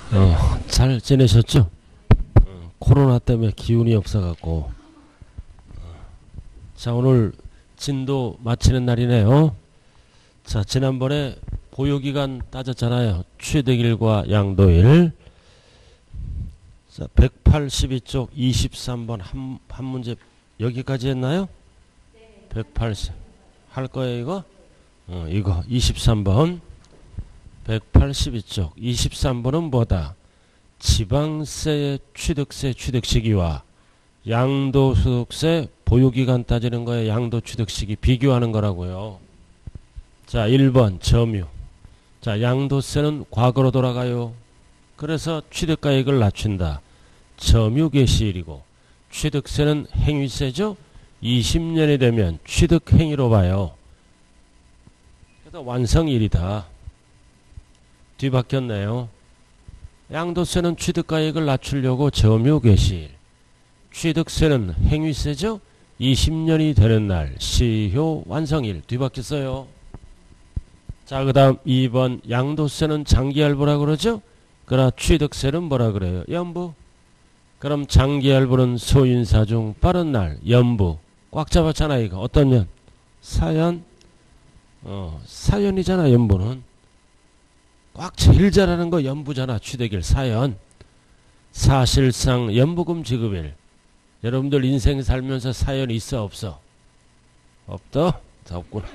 잘 지내셨죠? 코로나 때문에 기운이 없어갖고. 자, 오늘 진도 마치는 날이네요. 자, 지난번에 보유기간 따졌잖아요. 취득일과 양도일. 자, 182쪽 23번 한 문제 여기까지 했나요? 180. 할 거예요, 이거? 이거 23번. 182쪽 23번은 뭐다? 지방세의 취득세 취득 시기와 양도소득세 보유기간 따지는 거에 양도 취득 시기 비교하는 거라고요. 자, 1번 점유. 자, 양도세는 과거로 돌아가요. 그래서 취득가액을 낮춘다. 점유 개시일이고, 취득세는 행위세죠. 20년이 되면 취득행위로 봐요. 그래서 완성일이다. 뒤바뀌었네요. 양도세는 취득가액을 낮추려고 점유 개시일, 취득세는 행위세죠. 20년이 되는 날 시효 완성일. 뒤바뀌었어요. 자, 그 다음 2번 양도세는 장기할부라 그러죠. 그러나 취득세는 뭐라 그래요? 연부. 그럼 장기할부는 소인사 중 빠른 날 연부. 꽉 잡았잖아. 이거 어떤 년? 사연. 사연이잖아. 연부는 꽉 제일 잘하는 거 연부잖아. 취득일 사연. 사실상 연부금 지급일. 여러분들 인생 살면서 사연 있어 없어? 없다? 없구나.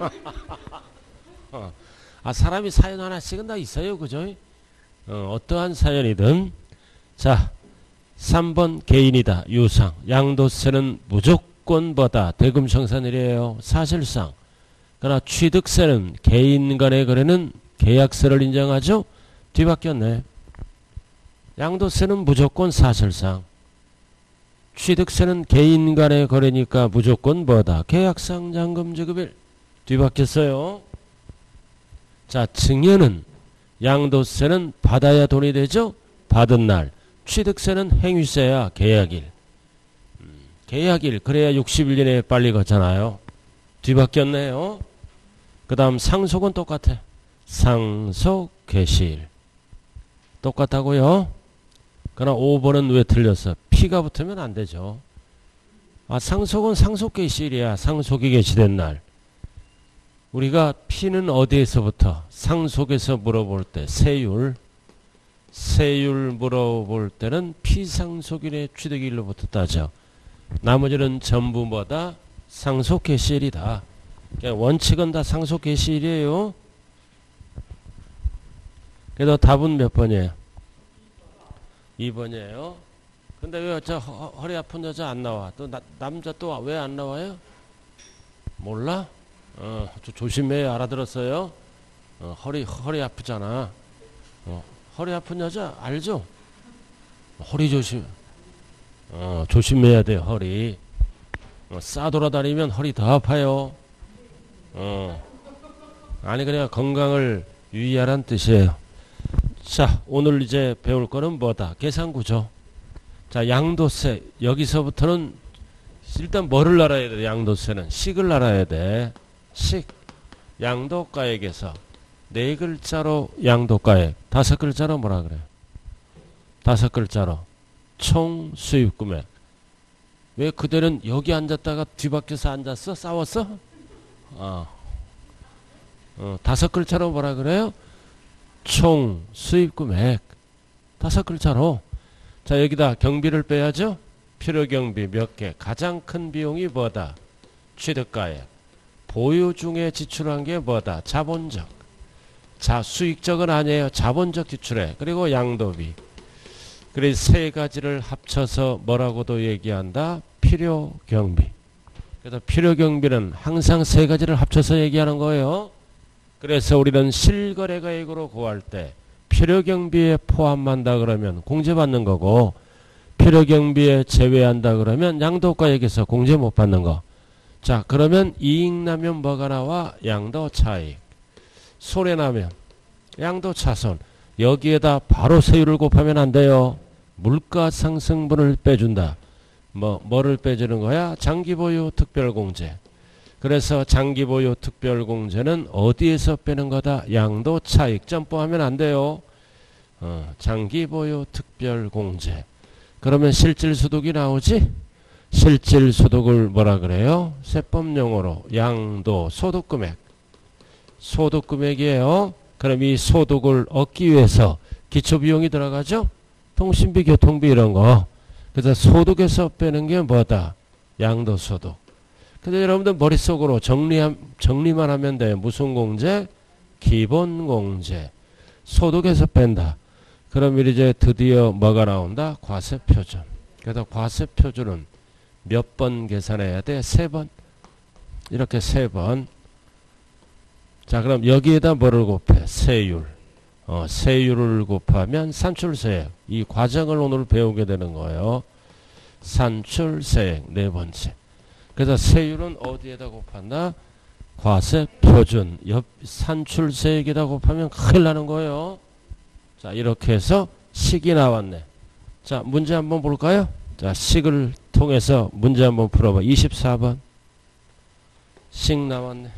사람이 사연 하나씩은 다 있어요. 그죠? 어떠한 사연이든. 자, 3번 개인이다. 유상. 양도세는 무조건 뭐다? 대금청산일이에요. 사실상. 그러나 취득세는 개인 간의 거래는 계약세를 인정하죠? 뒤바뀌었네. 양도세는 무조건 사실상. 취득세는 개인 간의 거래니까 무조건 뭐다? 계약상 잔금 지급일. 뒤바뀌었어요. 자, 증여는 양도세는 받아야 돈이 되죠? 받은 날. 취득세는 행위세야. 계약일. 계약일. 그래야 60일 이내에 빨리 걷잖아요. 뒤바뀌었네요. 그 다음 상속은 똑같아. 상속 개시일. 똑같다고요? 그러나 5번은 왜 틀렸어? P가 붙으면 안 되죠. 상속은 상속 개시일이야. 상속이 개시된 날. 우리가 P는 어디에서부터? 상속에서 물어볼 때 세율. 세율 물어볼 때는 피상속일의 취득일로부터 따져. 나머지는 전부 뭐다? 상속 개시일이다. 원칙은 다 상속 개시일이에요. 그래서 답은 몇 번이에요? 2번이에요. 근데 왜 저 허리 아픈 여자 안 나와? 또 남자 또 왜 안 나와요? 몰라? 조심해. 알아들었어요? 허리 아프잖아. 허리 아픈 여자 알죠? 허리 조심해야 돼. 허리 싸돌아다니면 허리 더 아파요. 아니 그냥 건강을 유의하란 뜻이에요. 자, 오늘 이제 배울 거는 뭐다? 계산구조. 자, 양도세. 여기서부터는 일단 뭐를 알아야 돼? 양도세는 식을 알아야 돼. 식. 양도가액에서 네 글자로 양도가액, 다섯 글자로 뭐라 그래요? 다섯 글자로 총 수입금액. 왜 그들은 여기 앉았다가 뒤바뀌어서 앉았어? 싸웠어? 다섯 글자로 뭐라 그래요? 총 수입금액. 다섯 글자로. 자, 여기다 경비를 빼야죠. 필요경비 몇 개. 가장 큰 비용이 뭐다? 취득가액. 보유 중에 지출한 게 뭐다? 자본적. 자, 수익적은 아니에요. 자본적 지출액. 그리고 양도비. 그래서 세 가지를 합쳐서 뭐라고도 얘기한다? 필요경비. 그래서 필요경비는 항상 세 가지를 합쳐서 얘기하는 거예요. 그래서 우리는 실거래가액으로 구할 때 필요경비에 포함한다 그러면 공제받는 거고, 필요경비에 제외한다 그러면 양도가액에서 공제 못 받는 거. 자, 그러면 이익 나면 뭐가 나와? 양도차익. 손해나면 양도차손. 여기에다 바로 세율을 곱하면 안 돼요. 물가상승분을 빼준다. 뭐를 빼주는 거야? 장기보유 특별공제. 그래서 장기보유 특별공제는 어디에서 빼는 거다? 양도차익. 점프하면 안 돼요. 장기보유 특별공제. 그러면 실질소득이 나오지? 실질소득을 뭐라 그래요? 세법용어로 양도소득금액. 소득금액이에요. 그럼 이 소득을 얻기 위해서 기초비용이 들어가죠? 통신비, 교통비 이런 거. 그래서 소득에서 빼는 게 뭐다? 양도소득. 근데 여러분들 머릿속으로 정리만 하면 돼요. 무슨 공제? 기본공제. 소득에서 뺀다. 그럼 이제 드디어 뭐가 나온다? 과세표준. 그래서 과세표준은 몇 번 계산해야 돼? 3번. 이렇게 3번. 자, 그럼 여기에다 뭐를 곱해? 세율. 세율을 곱하면 산출세액. 이 과정을 오늘 배우게 되는 거예요. 산출세액 4번째. 그래서 세율은 어디에다 곱한다? 과세표준. 산출세액에다 곱하면 큰일 나는 거예요. 자, 이렇게 해서 식이 나왔네. 자, 문제 한번 볼까요? 자, 식을 통해서 문제 한번 풀어봐. 24번. 식 나왔네.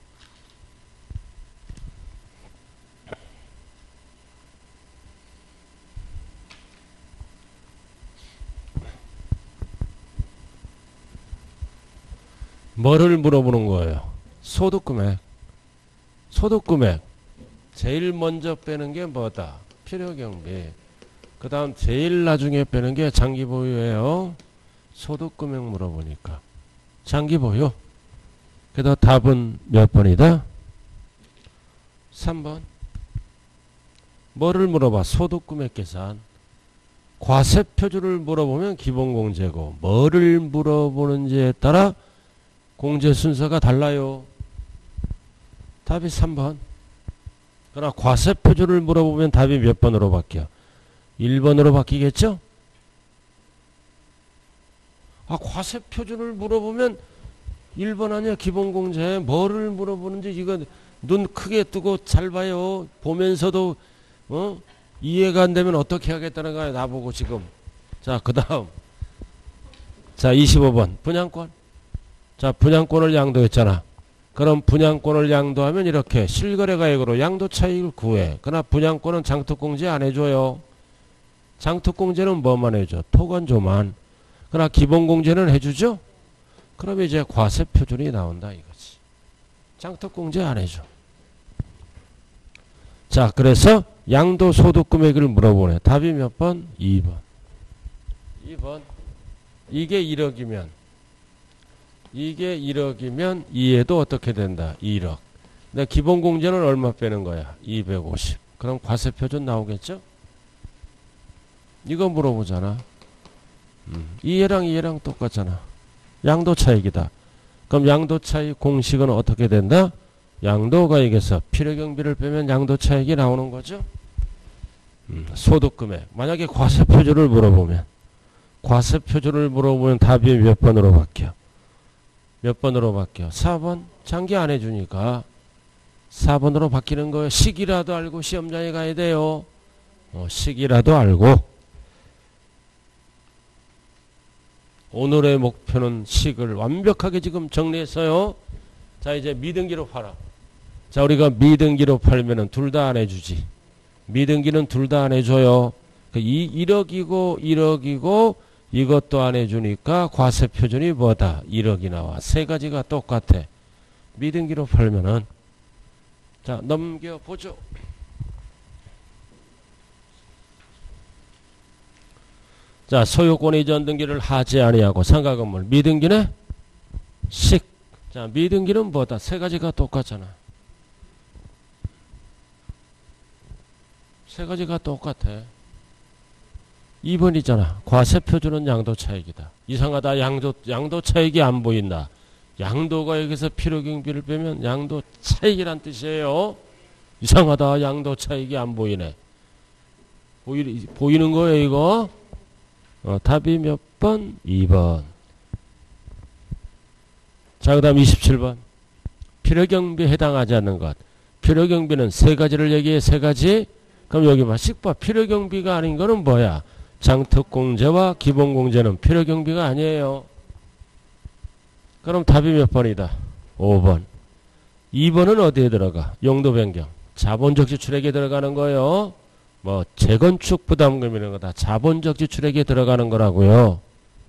뭐를 물어보는 거예요? 소득금액. 소득금액. 제일 먼저 빼는 게 뭐다? 필요경비. 그 다음 제일 나중에 빼는 게 장기보유예요. 소득금액 물어보니까. 장기보유. 그래서 답은 몇 번이다? 3번. 뭐를 물어봐? 소득금액 계산. 과세표준을 물어보면 기본공제고, 뭐를 물어보는지에 따라 공제 순서가 달라요. 답이 3번. 그러나 과세표준을 물어보면 답이 몇 번으로 바뀌어? 1번으로 바뀌겠죠? 아, 과세표준을 물어보면 1번 아니야. 기본공제. 뭐를 물어보는지 이거 눈 크게 뜨고 잘 봐요. 보면서도 이해가 안 되면 어떻게 하겠다는 거야. 나보고 지금. 자, 그 다음. 자, 25번. 분양권. 자, 분양권을 양도했잖아. 그럼 분양권을 양도하면 이렇게 실거래가액으로 양도차익을 구해. 그러나 분양권은 장특공제 안 해줘요. 장특공제는 뭐만 해줘? 토건조만. 그러나 기본공제는 해주죠? 그럼 이제 과세표준이 나온다 이거지. 장특공제 안 해줘. 자, 그래서 양도소득금액을 물어보네. 답이 몇 번? 2번. 2번. 이게 1억이면 이해도 어떻게 된다? 1억. 근데 기본공제는 얼마 빼는 거야? 250. 그럼 과세표준 나오겠죠? 이거 물어보잖아. 이해랑 똑같잖아. 양도차익이다. 그럼 양도차익 공식은 어떻게 된다? 양도가액에서 필요경비를 빼면 양도차익이 나오는 거죠? 소득금액. 만약에 과세표준을 물어보면 답이 몇 번으로 바뀌어? 몇 번으로 바뀌어? 4번. 장기 안 해주니까 4번으로 바뀌는 거예요. 식이라도 알고 시험장에 가야 돼요. 식이라도 알고. 오늘의 목표는 식을 완벽하게 지금 정리했어요. 자, 이제 미등기로 팔아. 자, 우리가 미등기로 팔면은 둘 다 안 해주지. 미등기는 둘 다 안 해줘요. 1억이고 이것도 안 해주니까 과세표준이 뭐다? 1억이 나와. 세 가지가 똑같아. 미등기로 팔면은. 자, 넘겨보죠. 자, 소유권 이전 등기를 하지 아니하고 상가건물. 미등기네? 식. 자, 미등기는 뭐다? 세 가지가 똑같잖아. 세 가지가 똑같아. 2번이잖아. 과세표준은 양도차익이다. 이상하다. 양도차익이 안 보인다. 양도가 여기서 필요경비를 빼면 양도차익이란 뜻이에요. 이상하다. 양도차익이 안 보이네. 보이는 거예요 이거? 답이 몇 번? 2번. 자, 그 다음 27번. 필요경비에 해당하지 않는 것. 필요경비는 세 가지를 얘기해. 세 가지. 그럼 여기 봐. 식봐. 필요경비가 아닌 거는 뭐야? 장특공제와 기본공제는 필요경비가 아니에요. 그럼 답이 몇 번이다? 5번. 2번은 어디에 들어가? 용도변경. 자본적 지출액에 들어가는 거예요. 뭐 재건축 부담금 이런 거 다 자본적 지출액에 들어가는 거라고요.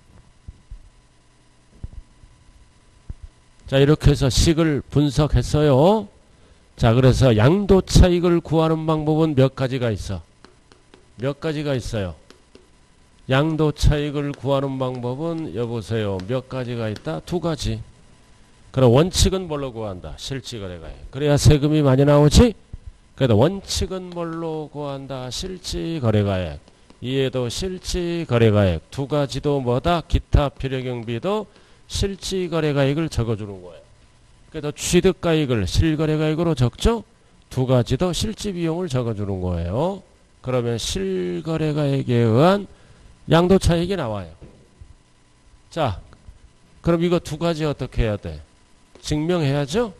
자, 이렇게 해서 식을 분석했어요. 자, 그래서 양도 차익을 구하는 방법은 몇 가지가 있어? 몇 가지가 있어요? 양도 차익을 구하는 방법은 여보세요. 몇 가지가 있다? 두 가지. 그럼 원칙은 뭘로 구한다? 실지거래가액. 그래야 세금이 많이 나오지? 그래도 원칙은 뭘로 구한다? 실지거래가액. 이에도 실지거래가액. 두 가지도 뭐다? 기타 필요경비도 실지거래가액을 적어주는 거예요. 그래도 취득가액을 실거래가액으로 적죠? 두 가지도 실지비용을 적어주는 거예요. 그러면 실거래가액에 의한 양도차익이 나와요. 자, 그럼 이거 두 가지 어떻게 해야 돼? 증명해야죠?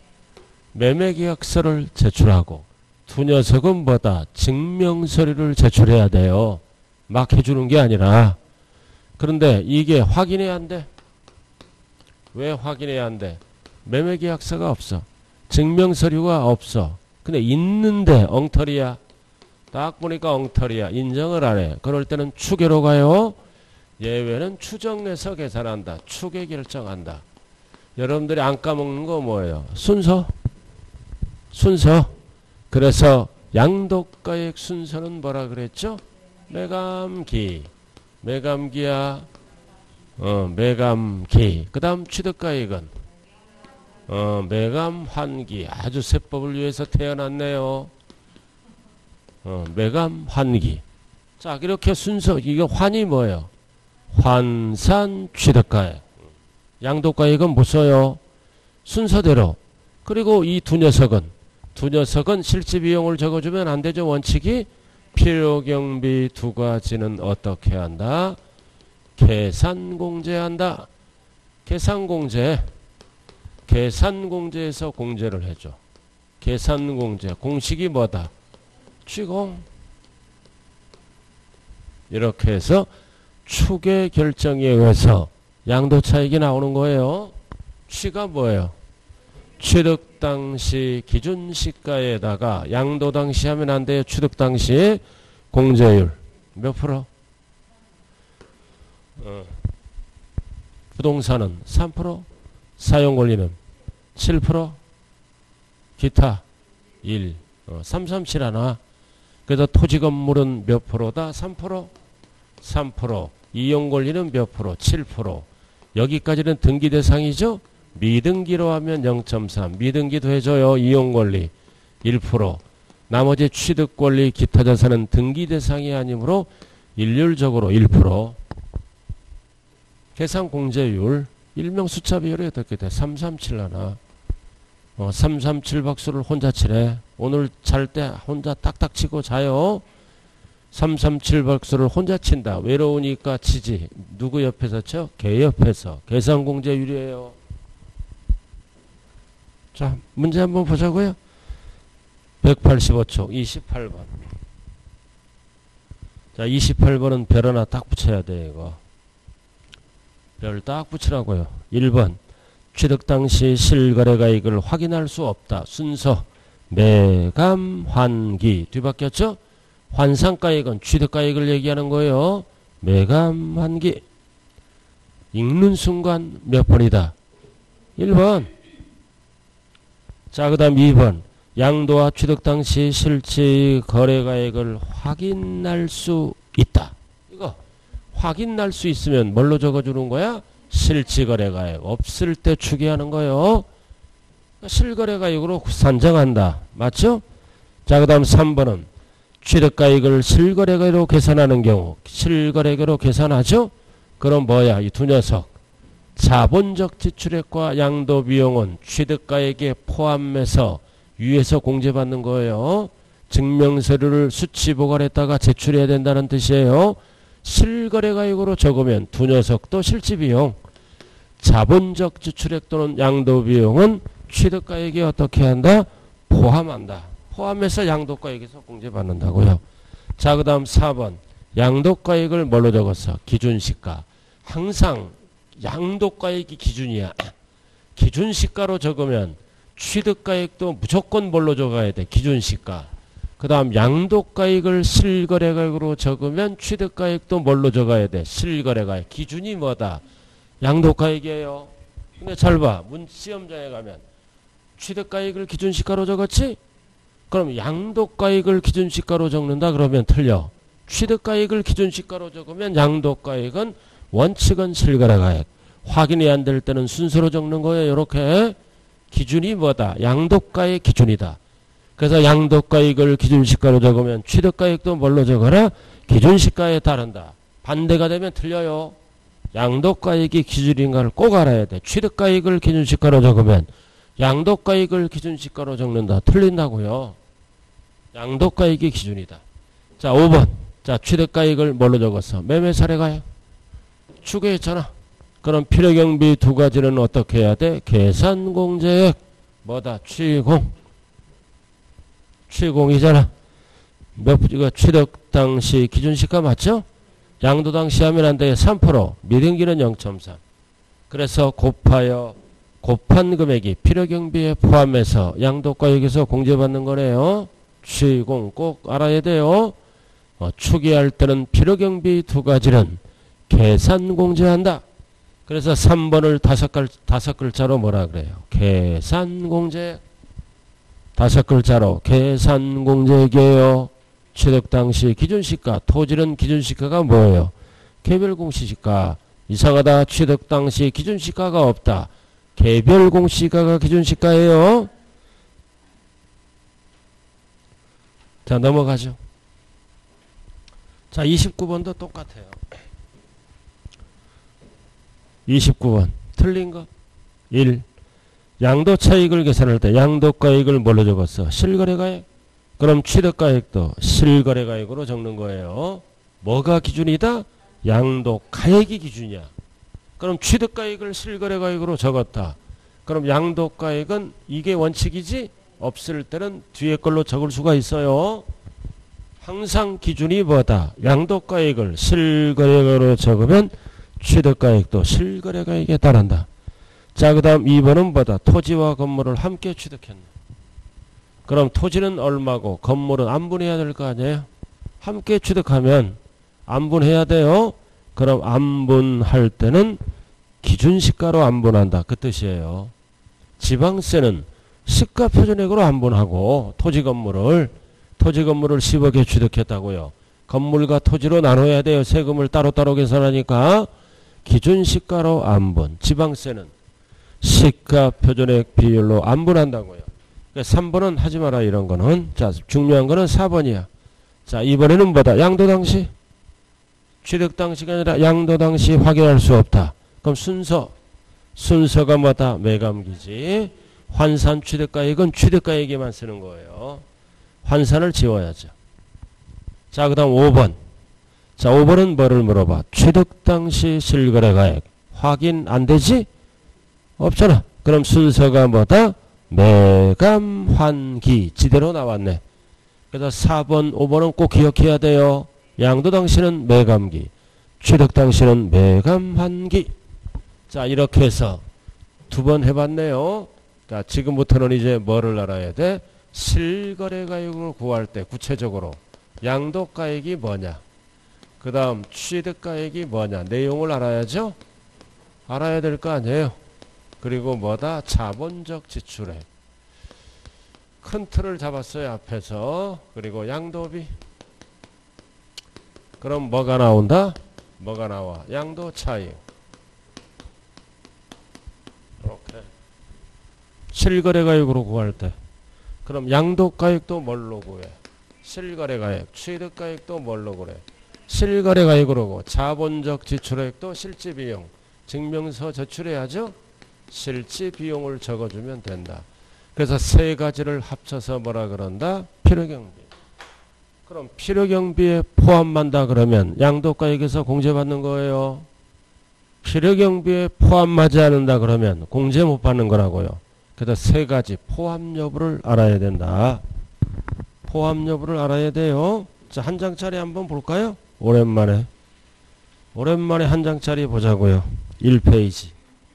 매매계약서를 제출하고 두 녀석은 뭐다? 증명서류를 제출해야 돼요. 막 해주는 게 아니라. 그런데 이게 확인해야 안 돼? 왜 확인해야 안 돼? 매매계약서가 없어. 증명서류가 없어. 근데 있는데 엉터리야. 딱 보니까 엉터리야. 인정을 안 해. 그럴 때는 추계로 가요. 예외는 추정해서 계산한다. 추계 결정한다. 여러분들이 안 까먹는 거 뭐예요? 순서. 순서. 그래서 양도가액 순서는 뭐라 그랬죠? 매감기. 매감기야. 매감기. 그 다음 취득가액은 매감환기. 아주 세법을 위해서 태어났네요. 매감환기. 자, 이렇게 순서. 이거 환이 뭐예요? 환산 취득가액. 양도가액은 못 써요. 순서대로. 그리고 이 두 녀석은 실지비용을 적어주면 안 되죠. 원칙이. 필요경비 두 가지는 어떻게 한다? 계산공제한다. 계산공제에서 공제를 해줘. 계산공제. 공식이 뭐다? 취공. 이렇게 해서 추계 결정에 의해서 양도차익이 나오는 거예요. 취가 뭐예요? 취득 당시 기준시가에다가 양도 당시 하면 안 돼요. 취득 당시 공제율 몇 프로? 부동산은 3%, 사용권리는 7%, 기타 1, 337 하나. 그래서 토지 건물은 몇 프로다? 3%, 3%. 이용권리는 몇 프로? 7%. 여기까지는 등기 대상이죠? 미등기로 하면 0.3. 미등기 더해줘요. 이용권리 1%. 나머지 취득권리 기타 자산은 등기 대상이 아니므로 일률적으로 1%. 계산공제율 일명 숫자 비율이 어떻게 돼? 337 하나. 337 박수를 혼자 치래. 오늘 잘 때 혼자 딱딱 치고 자요. 337 박수를 혼자 친다. 외로우니까 치지. 누구 옆에서 쳐? 개 옆에서. 계산공제율이에요. 자, 문제 한번 보자고요. 185쪽 28번. 자, 28번은 별 하나 딱 붙여야 돼. 이거 별 딱 붙이라고요. 1번 취득 당시 실거래가액을 확인할 수 없다. 순서 매감환기. 뒤바뀌었죠? 환산가액은 취득가액을 얘기하는 거예요. 매감환기. 읽는 순간 몇 번이다? 1번. 자, 그 다음 2번. 양도와 취득 당시 실질 거래가액을 확인할 수 있다. 이거 확인할 수 있으면 뭘로 적어주는 거야? 실질거래가액. 없을 때 추계하는 거예요. 실거래가액으로 산정한다. 맞죠? 자, 그 다음 3번은 취득가액을 실거래가액으로 계산하는 경우. 실거래가액으로 계산하죠? 그럼 뭐야? 이 두 녀석. 자본적 지출액과 양도비용은 취득가액에 포함해서 위에서 공제받는 거예요. 증명서류를 수치 보관했다가 제출해야 된다는 뜻이에요. 실거래가액으로 적으면 두 녀석도 실지비용. 자본적 지출액 또는 양도비용은 취득가액에 어떻게 한다? 포함한다. 포함해서 양도가액에서 공제받는다고요. 자, 그 다음 4번. 양도가액을 뭘로 적었어? 기준시가. 항상 양도가액이 기준이야. 기준시가로 적으면 취득가액도 무조건 뭘로 적어야 돼? 기준시가. 그 다음 양도가액을 실거래가액으로 적으면 취득가액도 뭘로 적어야 돼? 실거래가액. 기준이 뭐다? 양도가액이에요. 근데 잘 봐. 시험장에 가면 취득가액을 기준시가로 적었지? 그럼 양도가액을 기준시가로 적는다 그러면 틀려. 취득가액을 기준시가로 적으면 양도가액은 원칙은 실거래가액. 확인이 안 될 때는 순서로 적는 거예요. 이렇게. 기준이 뭐다? 양도가액 기준이다. 그래서 양도가액을 기준시가로 적으면 취득가액도 뭘로 적어라? 기준시가에 따른다. 반대가 되면 틀려요. 양도가액이 기준인가를 꼭 알아야 돼. 취득가액을 기준시가로 적으면 양도가액을 기준시가로 적는다. 틀린다고요. 양도가액이 기준이다. 자, 5번. 자, 취득가액을 뭘로 적었어? 매매사례가액. 추계했잖아. 그럼 필요경비 두 가지는 어떻게 해야 돼? 계산공제액. 뭐다? 취공이잖아. 이거 취득 당시 기준시가 맞죠? 양도 당시 하면 안 돼. 3%. 미등기는 0.3. 그래서 곱한 금액이 필요경비에 포함해서 양도가액에서 공제받는 거네요. 취공 꼭 알아야 돼요. 추계할 때는 필요경비 두 가지는 계산공제한다. 그래서 3번을 다섯 글자로 뭐라 그래요? 계산공제. 다섯 글자로 계산공제액이에요. 취득 당시 기준시가. 토지는 기준시가가 뭐예요? 개별공시시가. 이상하다. 취득 당시 기준시가가 없다. 개별공시가가 기준시가예요. 자, 넘어가죠. 자, 29번도 똑같아요. 29번 틀린 거 1. 양도차익을 계산할 때 양도가액을 뭘로 적었어? 실거래가액. 그럼 취득가액도 실거래가액으로 적는 거예요. 뭐가 기준이다? 양도가액이 기준이야. 그럼 취득가액을 실거래가액으로 적었다. 그럼 양도가액은 이게 원칙이지? 없을 때는 뒤에 걸로 적을 수가 있어요. 항상 기준이 뭐다? 양도가액을 실거래가액으로 적으면 취득가액도 실거래가액에 따른다. 자, 그 다음 2번은 뭐다? 토지와 건물을 함께 취득했네. 그럼 토지는 얼마고 건물은 안분해야 될 거 아니에요? 함께 취득하면 안분해야 돼요. 그럼 안분할 때는 기준시가로 안분한다. 그 뜻이에요. 지방세는 시가표준액으로 안분하고 토지 건물을 10억에 취득했다고요. 건물과 토지로 나눠야 돼요. 세금을 따로따로 계산하니까. 기준시가로 안분. 지방세는 시가표준액 비율로 안분한다고요. 그러니까 3번은 하지 마라 이런 거는. 자, 중요한 거는 4번이야. 자, 이번에는 뭐다? 양도 당시. 취득 당시가 아니라 양도 당시 확인할 수 없다. 그럼 순서가 뭐다? 매감기지. 환산 취득가액은 취득가액에만 쓰는 거예요. 환산을 지워야죠. 자, 그 다음 5번. 자, 5번은 뭐를 물어봐? 취득 당시 실거래가액. 확인 안 되지? 없잖아. 그럼 순서가 뭐다? 매감환기. 지대로 나왔네. 그래서 4번, 5번은 꼭 기억해야 돼요. 양도 당시는 매감기. 취득 당시는 매감환기. 자, 이렇게 해서 두 번 해봤네요. 자, 지금부터는 이제 뭐를 알아야 돼? 실거래가액을 구할 때 구체적으로 양도가액이 뭐냐, 그 다음 취득가액이 뭐냐, 내용을 알아야죠. 알아야 될 거 아니에요. 그리고 뭐다? 자본적 지출액. 큰 틀을 잡았어요, 앞에서. 그리고 양도비. 그럼 뭐가 나온다? 뭐가 나와? 양도 차익. 이렇게. 실거래가액으로 구할 때. 그럼 양도가액도 뭘로 구해? 실거래가액. 취득가액도 뭘로 그래? 실거래가액으로 구해. 자본적 지출액도 실지비용. 증명서 제출해야죠. 실지비용을 적어주면 된다. 그래서 세 가지를 합쳐서 뭐라 그런다? 필요경비. 그럼 필요경비에 포함한다 그러면 양도가액에서 공제받는 거예요. 필요경비에 포함하지 않는다 그러면 공제 못 받는 거라고요. 그래서 세 가지 포함 여부를 알아야 된다. 포함 여부를 알아야 돼요. 자, 한 장짜리 한번 볼까요? 오랜만에 한 장짜리 보자고요. 1페이지.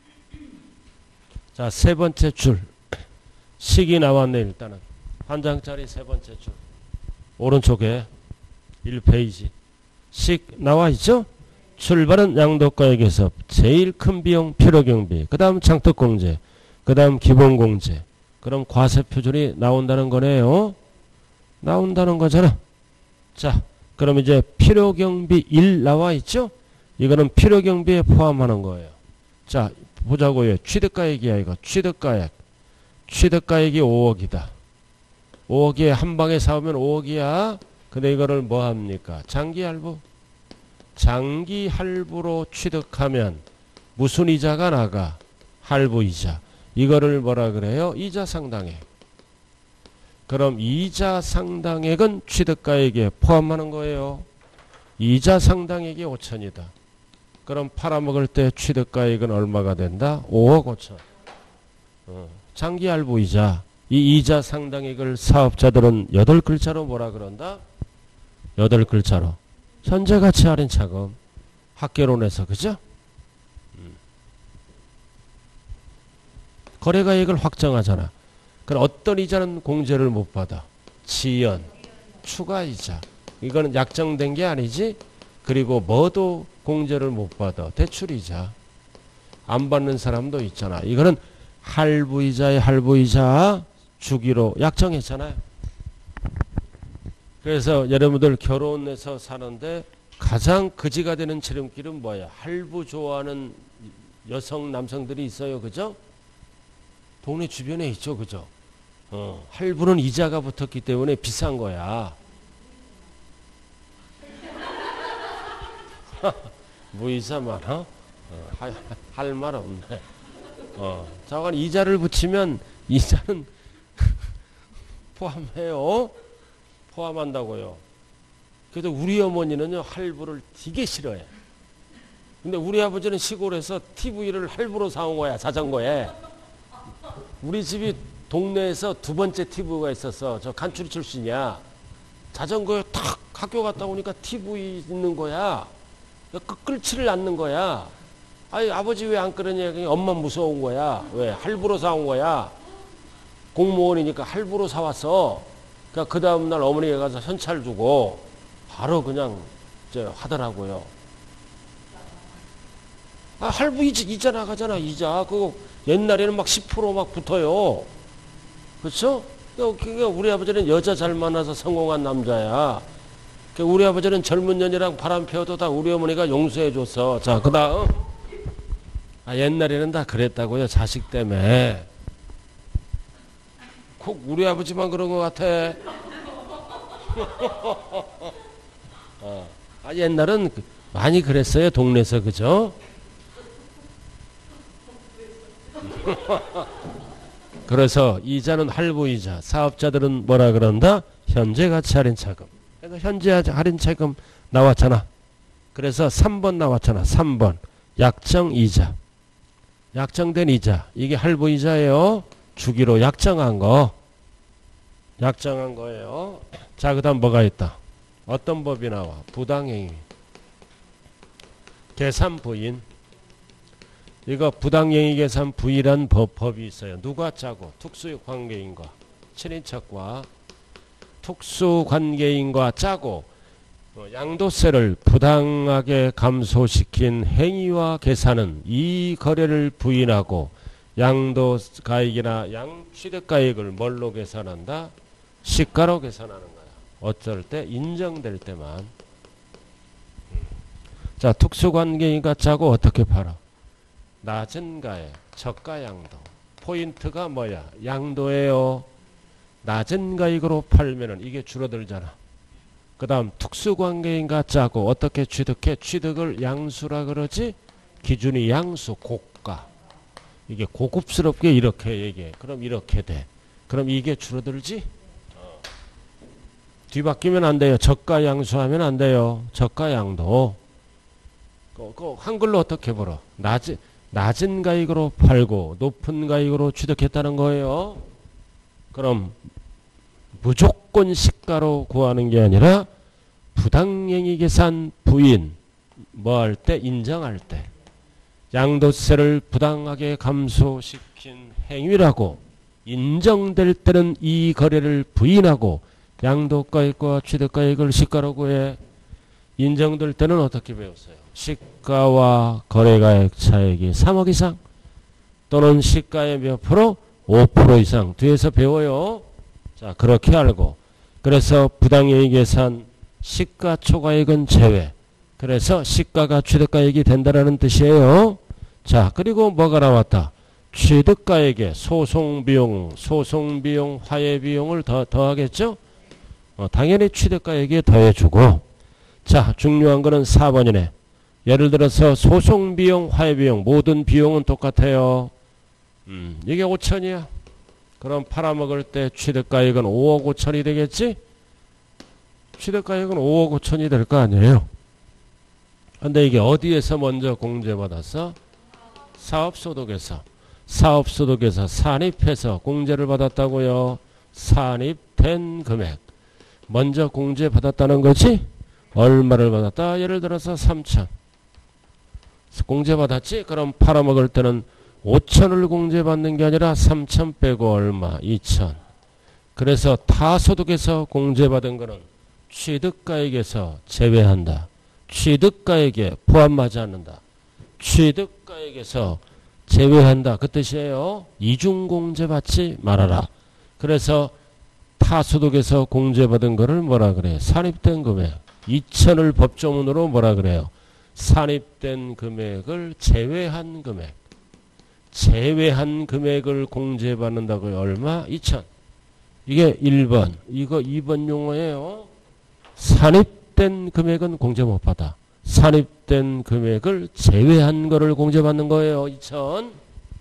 자, 세 번째 줄. 식이 나왔네, 일단은. 한 장짜리 세 번째 줄. 오른쪽에 1페이지 씩 나와 있죠? 출발은 양도가액에서 제일 큰 비용 필요경비, 그 다음 장특공제, 그 다음 기본공제. 그럼 과세표준이 나온다는 거네요. 나온다는 거잖아. 자, 그럼 이제 필요경비 1 나와 있죠? 이거는 필요경비에 포함하는 거예요. 자, 보자고요. 취득가액이야, 이거. 취득가액. 취득가액이 5억이다. 5억에 한 방에 사오면 5억이야. 근데 이거를 뭐 합니까? 장기할부. 장기할부로 취득하면 무슨 이자가 나가? 할부이자. 이거를 뭐라 그래요? 이자 상당액. 그럼 이자 상당액은 취득가액에 포함하는 거예요. 이자 상당액이 5천이다. 그럼 팔아먹을 때 취득가액은 얼마가 된다? 5억 5천. 장기할부이자. 이 이자 상당액을 사업자들은 8글자로 뭐라 그런다? 8글자로. 현재가치 할인 차금. 학계론에서, 그죠? 거래가액을 확정하잖아. 그럼 어떤 이자는 공제를 못 받아? 지연, 추가이자. 이거는 약정된 게 아니지? 그리고 뭐도 공제를 못 받아? 대출이자. 안 받는 사람도 있잖아. 이거는 할부이자의 할부이자 주기로 약정했잖아요. 그래서 여러분들 결혼해서 사는데 가장 거지가 되는 지름길은 뭐야? 할부 좋아하는 여성, 남성들이 있어요. 그죠? 동네 주변에 있죠. 그죠? 할부는 이자가 붙었기 때문에 비싼 거야. 무이자만, 할 말 없네. 자관 이자를 붙이면 이자는 포함해요. 포함한다고요. 그래서 우리 어머니는요, 할부를 되게 싫어해. 근데 우리 아버지는 시골에서 TV를 할부로 사온 거야, 자전거에. 우리 집이 동네에서 두 번째 TV가 있었어. 저 간추리 출신이야. 자전거에 탁 학교 갔다 오니까 TV 있는 거야. 끌지를 않는 거야. 아니, 아버지 왜 안 끌었냐? 엄마 무서운 거야. 왜? 할부로 사온 거야. 공무원이니까 할부로 사왔어. 그러니까 그 다음날 어머니가 가서 현찰 주고 바로 그냥 하더라고요. 할부 이자 나가잖아. 이자. 그거 옛날에는 막 10% 막 붙어요. 그렇죠? 그러니까 우리 아버지는 여자 잘 만나서 성공한 남자야. 그러니까 우리 아버지는 젊은 년이랑 바람 피워도 다 우리 어머니가 용서해 줬어. 자, 그 다음. 옛날에는 다 그랬다고요. 자식 때문에. 꼭 우리 아버지만 그런 것 같아. 옛날은 많이 그랬어요. 동네에서. 그죠? 그래서 이자는 할부이자. 사업자들은 뭐라 그런다? 현재가치 할인차금. 그래서 현재 할인차금 나왔잖아. 그래서 3번 나왔잖아. 3번. 약정이자. 약정된 이자. 이게 할부이자예요. 주기로 약정한 거. 약정한 거예요. 자, 그 다음 뭐가 있다? 어떤 법이 나와? 부당행위. 계산 부인. 이거 부당행위 계산 부인이란 법이 있어요. 누가 짜고? 특수관계인과 친인척과 특수관계인과 짜고 양도세를 부당하게 감소시킨 행위와 계산은 이 거래를 부인하고 양도가액이나 양취득가액을 뭘로 계산한다? 시가로 계산하는 거야. 어쩔 때? 인정될 때만. 자, 특수관계인과 짜고 어떻게 팔아? 낮은 가액, 저가 양도. 포인트가 뭐야? 양도예요. 낮은 가액으로 팔면은 이게 줄어들잖아. 그 다음 특수관계인과 짜고 어떻게 취득해? 취득을 양수라 그러지? 기준이 양수, 고가. 이게 고급스럽게 이렇게 얘기해. 그럼 이렇게 돼. 그럼 이게 줄어들지? 뒤바뀌면 안 돼요. 저가 양수하면 안 돼요. 저가 양도. 그 한글로 어떻게 벌어? 낮은 가액으로 팔고 높은 가액으로 취득했다는 거예요. 그럼 무조건 시가로 구하는 게 아니라 부당행위 계산 부인 뭐 할 때? 인정할 때. 양도세를 부당하게 감소시킨 행위라고 인정될 때는 이 거래를 부인하고 양도가액과 취득가액을 시가라고 해. 인정될 때는 어떻게 배웠어요? 시가와 거래가액 차액이 3억 이상 또는 시가의 몇 프로? 5% 이상. 뒤에서 배워요. 자, 그렇게 알고. 그래서 부당이익 계산 시가초과액은 제외. 그래서 시가가 취득가액이 된다라는 뜻이에요. 자, 그리고 뭐가 나왔다? 취득가액에 소송비용, 화해비용을 더하겠죠? 당연히 취득가액에 더해주고. 자, 중요한 거는 4번이네. 예를 들어서 소송비용, 화해비용 모든 비용은 똑같아요. 이게 5천이야. 그럼 팔아먹을 때 취득가액은 5억 5천이 되겠지? 취득가액은 5억 5천이 될 거 아니에요. 근데 이게 어디에서 먼저 공제받았어? 사업소득에서. 사업소득에서 산입해서 공제를 받았다고요. 산입된 금액. 먼저 공제받았다는 거지? 얼마를 받았다? 예를 들어서 3천. 공제받았지? 그럼 팔아먹을 때는 5천을 공제받는 게 아니라 3천 빼고 얼마? 2천. 그래서 타소득에서 공제받은 거는 취득가액에서 제외한다. 취득가액에 포함하지 않는다. 취득가액에서 제외한다. 그 뜻이에요. 이중공제 받지 말아라. 그래서 타소득에서 공제받은 거를 뭐라 그래? 산입된 금액. 2천을 법조문으로 뭐라 그래요? 산입된 금액을 제외한 금액. 제외한 금액을 공제받는다고요. 얼마? 2천. 이게 1번. 이거 2번 용어예요. 산입된 금액은 공제 못 받아. 산입된 금액을 제외한 거를 공제받는 거예요. 2천.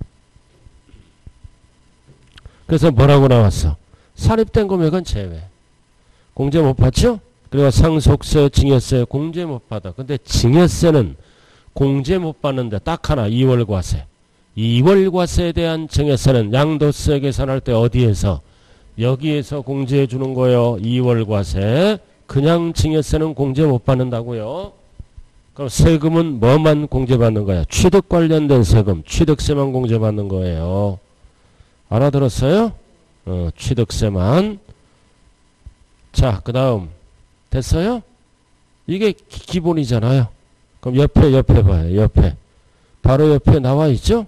그래서 뭐라고 나왔어? 산입된 금액은 제외. 공제 못 받죠? 그리고 상속세, 증여세 공제 못 받아. 근데 증여세는 공제 못 받는데 딱 하나 2월과세. 2월과세에 대한 증여세는 양도세 계산할 때 어디에서? 여기에서 공제해 주는 거예요. 2월과세. 그냥 증여세는 공제 못 받는다고요. 그럼 세금은 뭐만 공제받는 거야? 취득 관련된 세금, 취득세만 공제받는 거예요. 알아들었어요? 취득세만. 자, 그 다음 됐어요? 이게 기본이잖아요. 그럼 옆에 봐요. 옆에. 바로 옆에 나와 있죠?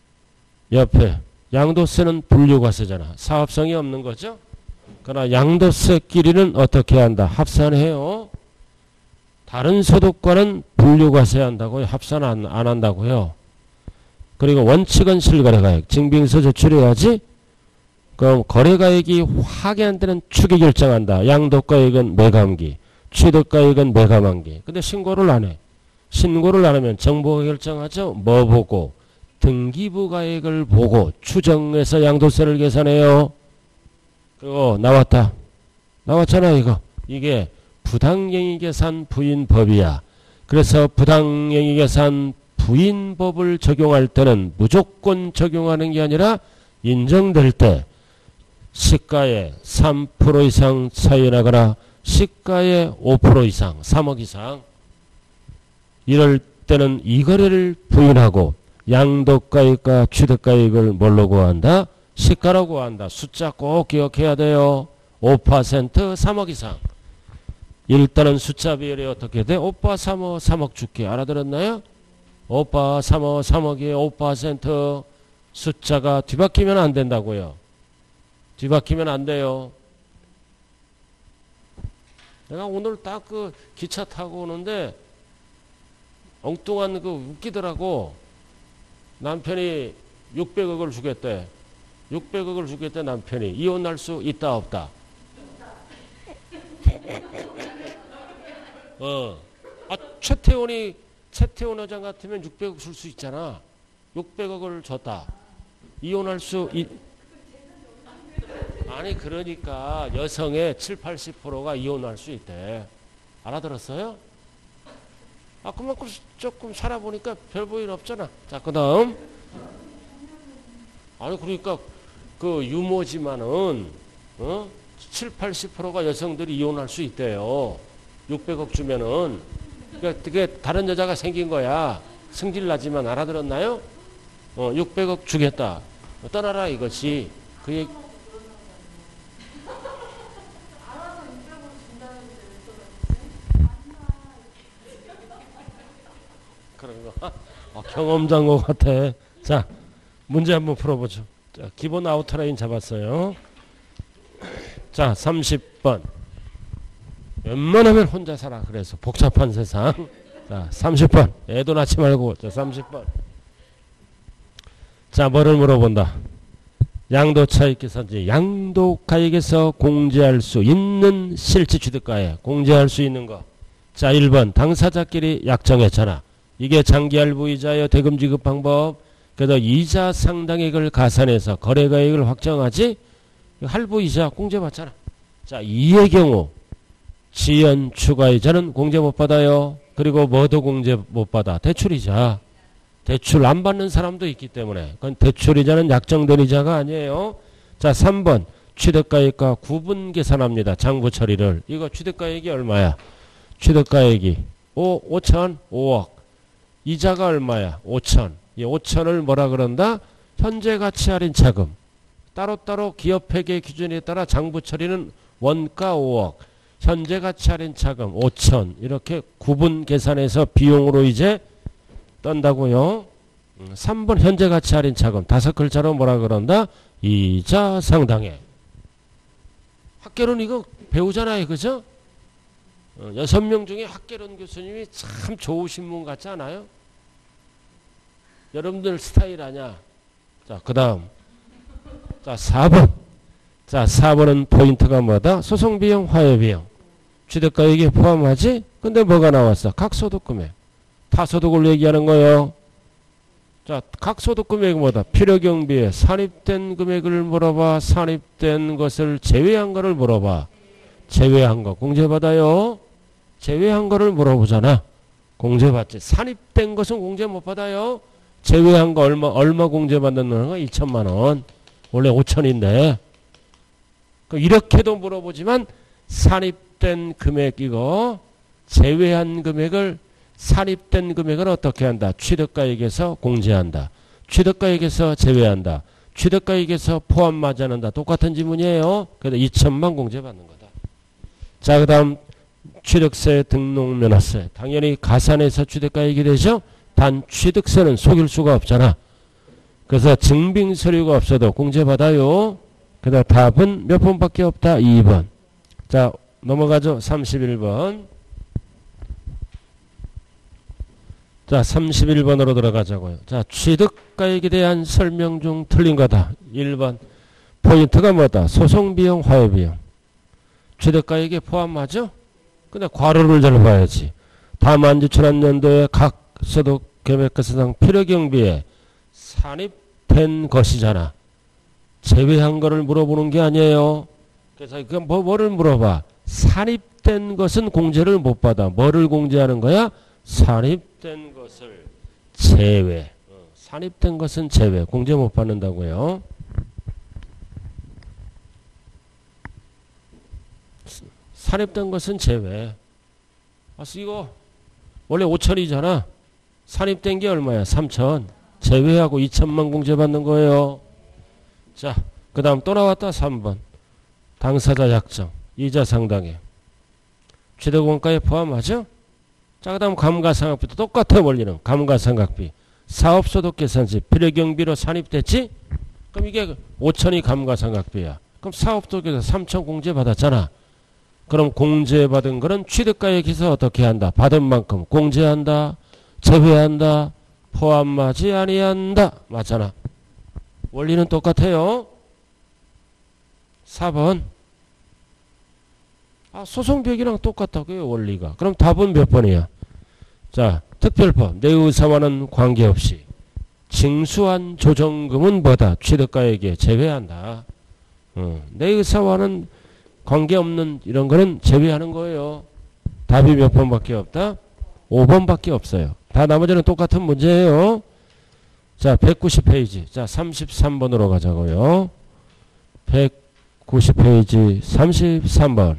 옆에. 양도세는 분류과세잖아. 사업성이 없는 거죠? 그러나 양도세끼리는 어떻게 한다? 합산해요. 다른 소득과는 분류과세 한다고요. 합산 안 한다고요. 그리고 원칙은 실거래가액. 증빙서 제출해야지. 그럼 거래가액이 확인되는 축이 결정한다. 양도가액은 매감기, 취득가액은 매감한기. 근데 신고를 안 해. 신고를 안 하면 정부가 결정하죠. 뭐 보고? 등기부가액을 보고 추정해서 양도세를 계산해요. 그리고 나왔다. 나왔잖아 이거. 이게 부당행위계산 부인법이야. 그래서 부당행위계산 부인법을 적용할 때는 무조건 적용하는 게 아니라 인정될 때 시가의 3% 이상 차이 나거나 시가의 5% 이상 3억 이상 이럴 때는 이 거래를 부인하고 양도가액과 취득가액을 뭘로 구한다? 시가로 구한다. 숫자 꼭 기억해야 돼요. 5% 3억 이상. 일단은 숫자 비율이 어떻게 돼? 오빠 3억 3억 줄게. 알아들었나요? 오빠 3억 3억이에요. 5% 숫자가 뒤바뀌면 안 된다고요. 뒤바뀌면 안 돼요. 내가 오늘 딱 그 기차 타고 오는데 엉뚱한 그 웃기더라고. 남편이 600억을 주겠대. 600억을 주겠대 남편이. 이혼할 수 있다 없다? 최태원 회장 같으면 600억 줄 수 있잖아. 600억을 줬다. 이혼할 수 아니 그러니까 여성의 70~80%가 이혼할 수 있대. 알아들었어요? 그만큼 조금 살아보니까 별 볼일 없잖아. 자, 그 다음. 아니 그러니까 그 유모지만은 70~80%가 여성들이 이혼할 수 있대요. 600억 주면은. 그러니까 그게 다른 여자가 생긴 거야. 승질 나지만. 알아들었나요? 600억 주겠다. 떠나라 이것이. 그 얘기. 이거. 경험자인 것 같아. 자, 문제 한번 풀어보죠. 자, 기본 아웃라인 잡았어요. 자, 30번. 웬만하면 혼자 살아. 그래서 복잡한 세상. 자, 30번. 애도 낳지 말고. 자, 30번. 자, 뭐를 물어본다. 양도차익계산지. 양도가액에서 공제할 수 있는 실질 취득가액. 공제할 수 있는 거. 자, 1번. 당사자끼리 약정했잖아. 이게 장기할부이자여 대금 지급 방법. 그래서 이자 상당액을 가산해서 거래가액을 확정하지. 할부이자 공제받잖아. 자, 이의 경우 지연 추가이자는 공제 못 받아요. 그리고 뭐도 공제 못 받아. 대출이자. 대출 안 받는 사람도 있기 때문에 그건 대출이자는 약정된 이자가 아니에요. 자, 3번 취득가액과 구분 계산합니다. 장부 처리를. 이거 취득가액이 얼마야? 취득가액이 5천 5억. 이자가 얼마야? 5천. 이 5천을 뭐라 그런다? 현재 가치 할인 차금. 따로따로 기업회계 기준에 따라 장부 처리는 원가 5억. 현재 가치 할인 차금 5천. 이렇게 구분 계산해서 비용으로 이제 떤다고요. 3번 현재 가치 할인 차금. 5글자로 뭐라 그런다? 이자 상당액. 학개론 이거 배우잖아요. 그죠? 6명 중에 학개론 교수님이 참 좋으신 분 같지 않아요? 여러분들 스타일 아냐? 자, 그 다음. 자, 4번. 자, 4번은 포인트가 뭐다? 소송비용, 화해비용. 취득가액에 포함하지? 근데 뭐가 나왔어? 각소득금액. 타소득을 얘기하는 거예요. 자, 각소득금액이 뭐다? 필요경비에 산입된 금액을 물어봐. 산입된 것을 제외한 거를 물어봐. 제외한 거 공제받아요. 제외한 거를 물어보잖아. 공제받지. 산입된 것은 공제 못 받아요. 제외한 거 얼마 공제받는 거? 2천만 원. 원래 5천인데. 이렇게도 물어보지만 산입된 금액 이거 제외한 금액을 산입된 금액을 어떻게 한다? 취득가액에서 공제한다. 취득가액에서 제외한다. 취득가액에서 포함하지 않는다. 똑같은 지문이에요. 그래서 2천만 공제받는 거다. 자, 그 다음 취득세 등록면허세. 당연히 가산해서 취득가액이 되죠. 단 취득세는 속일 수가 없잖아. 그래서 증빙서류가 없어도 공제받아요. 그 다음 답은 몇 번밖에 없다? 2번. 자, 넘어가죠. 31번. 자, 31번으로 들어가자고요. 자, 취득가액에 대한 설명 중 틀린 거다. 1번. 포인트가 뭐다? 소송비용, 화해비용. 취득가액에 포함하죠? 근데 괄호를 잘 봐야지. 다만 지출한 연도에 각 소득 계획가사상 필요경비에 산입된 것이잖아. 제외한 거를 물어보는 게 아니에요. 그래서 그 뭐를 물어봐? 산입된 것은 공제를 못 받아. 뭐를 공제하는 거야? 산입된 것을 제외. 산입된 것은 제외. 공제 못 받는다고요. 산입된 것은 제외. 그래서 이거 원래 5천이잖아. 산입된 게 얼마야? 3천. 제외하고 2천만 공제받는 거예요. 자, 그 다음 또 나왔다. 3번. 당사자 약정. 이자 상당액. 취득원가에 포함하죠? 자, 그 다음 감가상각비도 똑같아. 원리는. 감가상각비. 사업소득계산시 필요경비로 산입됐지? 그럼 이게 5천이 감가상각비야. 그럼 사업소득에서 3천 공제받았잖아. 그럼 공제받은 거는 취득가액에서 어떻게 한다? 받은 만큼 공제한다. 제외한다. 포함하지 아니한다. 맞잖아. 원리는 똑같아요. 4번. 소송비용이랑 똑같다고요. 원리가. 그럼 답은 몇 번이야? 자, 특별법. 내 의사와는 관계없이 징수한 조정금은 뭐다? 취득가액에 제외한다. 내 의사와는 관계없는 이런 거는 제외하는 거예요. 답이 몇 번밖에 없다? 5번밖에 없어요. 다 나머지는 똑같은 문제예요. 자, 190페이지. 자, 33번으로 가자고요. 190페이지 33번.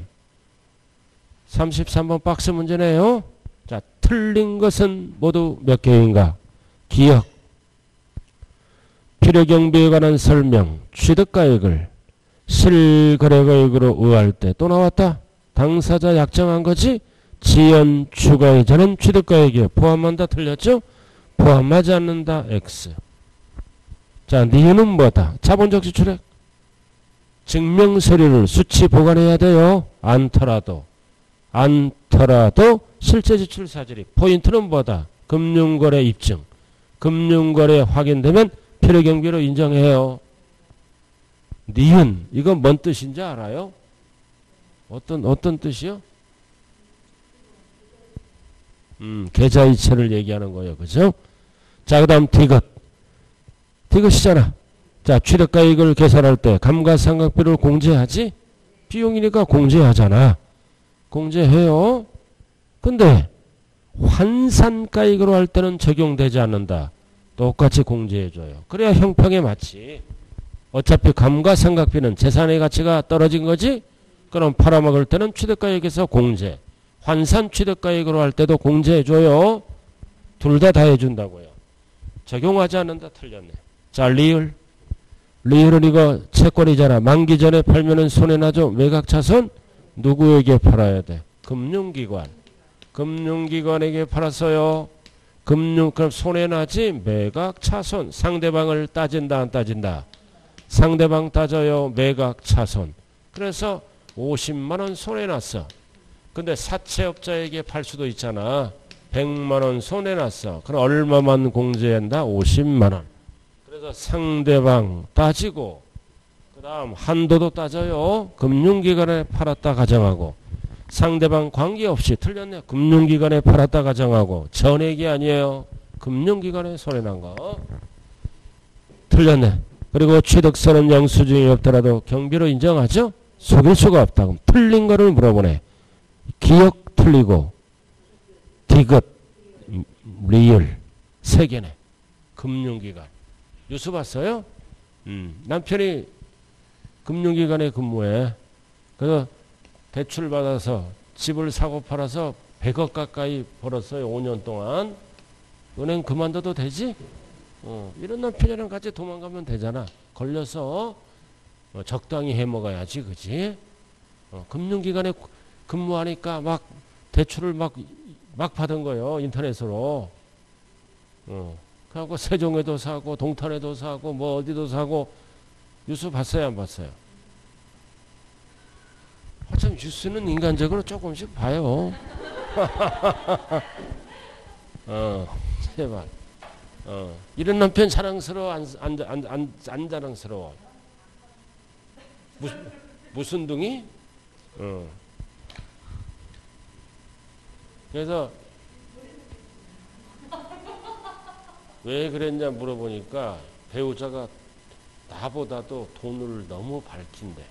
33번 박스 문제네요. 자, 틀린 것은 모두 몇 개인가? 기억. 필요경비에 관한 설명. 취득가액을 실거래가액으로 의할 때 또 나왔다. 당사자 약정한 거지. 지연 추가이자는 취득가액에 포함한다. 틀렸죠? 포함하지 않는다. X. 자, 니은은 뭐다? 자본적 지출액. 증명서류를 수치 보관해야 돼요. 않더라도 실제 지출 사실이. 포인트는 뭐다? 금융거래 입증. 금융거래 확인되면 필요경비로 인정해요. 니은, 이건 뭔 뜻인지 알아요? 어떤 뜻이요? 계좌이체를 얘기하는 거예요. 그죠? 자, 그 다음 디귿. 디귿이잖아. 자, 취득가액을 계산할 때 감가상각비를 공제하지? 비용이니까 공제하잖아. 공제해요. 근데 환산가액으로 할 때는 적용되지 않는다. 똑같이 공제해줘요. 그래야 형평에 맞지. 어차피 감가상각비는 재산의 가치가 떨어진 거지? 그럼 팔아먹을 때는 취득가액에서 공제. 환산 취득가액으로 할 때도 공제해줘요. 둘 다 해준다고요. 적용하지 않는다. 틀렸네. 자, 리을. 리을은 이거 채권이잖아. 만기 전에 팔면은 손해나죠. 매각차손 누구에게 팔아야 돼? 금융기관. 금융기관에게 팔았어요. 그럼 손해나지. 매각차손. 상대방을 따진다 안 따진다? 상대방 따져요. 매각차손. 그래서 50만원 손해났어. 근데 사채업자에게 팔 수도 있잖아. 100만원 손해났어. 그럼 얼마만 공제한다? 50만원. 그래서 상대방 따지고 그 다음 한도도 따져요. 금융기관에 팔았다 가정하고 상대방 관계없이 틀렸네. 금융기관에 팔았다 가정하고 전액이 아니에요. 금융기관에 손해난 거 틀렸네. 그리고 취득세는 영수증이 없더라도 경비로 인정하죠? 속일 수가 없다. 그럼 틀린 거를 물어보네. 기억 틀리고 디귿 리을 세 개네. 금융기관 뉴스 봤어요? 남편이 금융기관에 근무해. 그래서 대출 받아서 집을 사고 팔아서 100억 가까이 벌었어요. 5년 동안. 은행 그만둬도 되지? 이런 남편이랑 같이 도망가면 되잖아. 걸려서 적당히 해먹어야지. 그지? 금융기관에 근무하니까 막 대출을 막 받은 거예요. 인터넷으로. 그래갖고 세종에도 사고 동탄에도 사고 뭐 어디도 사고. 뉴스 봤어요 안 봤어요? 참 뉴스는 인간적으로 조금씩 봐요. 제발. 이런 남편 자랑스러워 안 자랑스러워? 무슨 둥이? 그래서 왜 그랬냐 물어보니까 배우자가 나보다도 돈을 너무 밝힌대.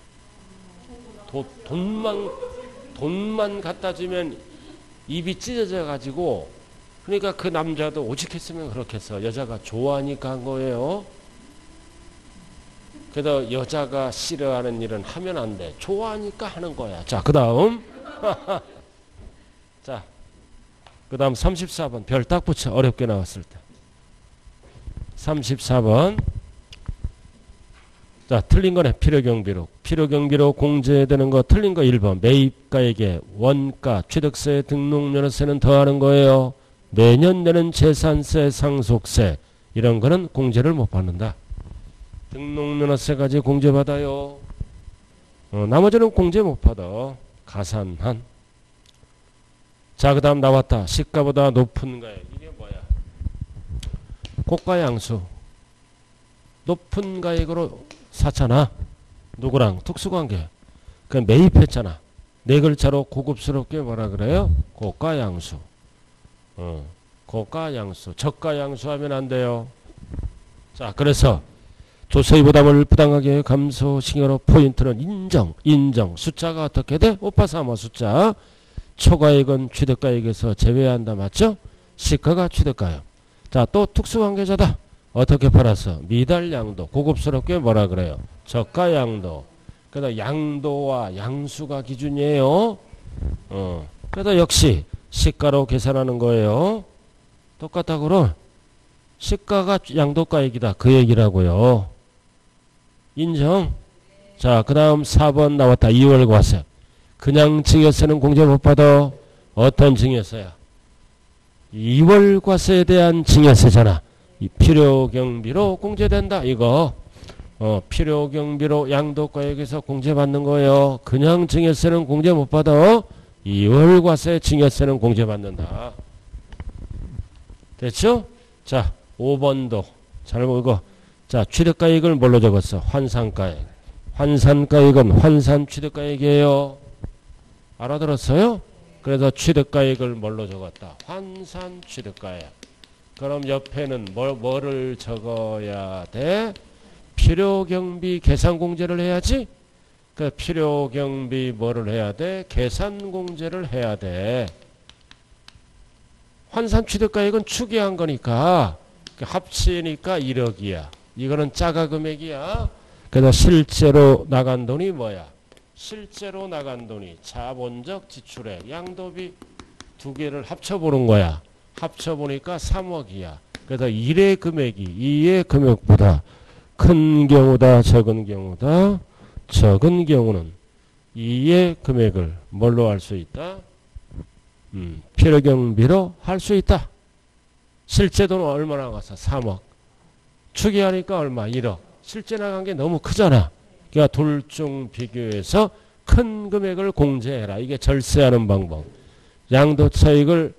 돈만 갖다 주면 입이 찢어져 가지고 그러니까 그 남자도 오직했으면 그렇겠어. 여자가 좋아하니까 한 거예요. 그래서 여자가 싫어하는 일은 하면 안 돼. 좋아하니까 하는 거야. 자, 그 다음 자, 그 다음 34번 별 딱 붙여. 어렵게 나왔을 때 34번. 자, 틀린 거네. 필요경비로. 필요경비로 공제되는 거 틀린 거 1번. 매입가에게 원가, 취득세, 등록면허세는 더하는 거예요. 매년 내는 재산세, 상속세 이런 거는 공제를 못 받는다. 등록면허세까지 공제받아요. 나머지는 공제 못 받아. 가산한. 자, 그 다음 나왔다. 시가보다 높은 가액. 이게 뭐야? 고가양수. 높은 가액으로 샀잖아. 누구랑? 특수관계. 그 매입했잖아. 네 글자로 고급스럽게 뭐라 그래요? 고가양수. 고가양수. 저가양수하면 안 돼요. 자, 그래서 조세의 부담을 부당하게 감소시켜로 포인트는 인정. 숫자가 어떻게 돼? 오빠 삼아 숫자. 초과액은 취득가액에서 제외한다. 맞죠? 시가가 취득가액. 자, 또 특수관계자다. 어떻게 팔았어? 미달양도. 고급스럽게 뭐라 그래요? 저가양도. 그래서 양도와 양수가 기준이에요. 그래서 역시 시가로 계산하는 거예요. 똑같다고로 시가가 양도가액이다. 그 얘기라고요. 인정? 자, 그 다음 4번 나왔다. 2월 과세. 그냥 증여세는 공제 못 받아. 어떤 증여세야? 2월 과세에 대한 증여세잖아. 이 필요경비로 공제된다. 이거 필요경비로 양도가액에서 공제받는 거예요. 그냥 증여세는 공제 못 받아. 2월 과세 증여세는 공제받는다. 됐죠? 자, 5번도 잘 보고. 자, 취득가액을 뭘로 적었어? 환산가액. 환산가액은 환산 취득가액이에요. 알아들었어요? 그래서 취득가액을 뭘로 적었다? 환산 취득가액. 그럼 옆에는 뭐를 적어야 돼? 필요경비 계산공제를 해야지? 그 필요경비 뭐를 해야 돼? 계산공제를 해야 돼. 환산 취득가액은 추계한 거니까 합치니까 1억이야. 이거는 짜가 금액이야. 그래서 실제로 나간 돈이 뭐야? 실제로 나간 돈이 자본적 지출액, 양도비 두 개를 합쳐보는 거야. 합쳐보니까 3억이야. 그래서 1의 금액이 2의 금액보다 큰 경우다, 적은 경우다. 적은 경우는 2의 금액을 뭘로 할 수 있다? 필요경비로 할 수 있다. 실제 돈은 얼마 나갔어? 3억. 추계하니까 얼마? 1억. 실제 나간 게 너무 크잖아. 그러니까 둘 중 비교해서 큰 금액을 공제해라. 이게 절세하는 방법. 양도 차익을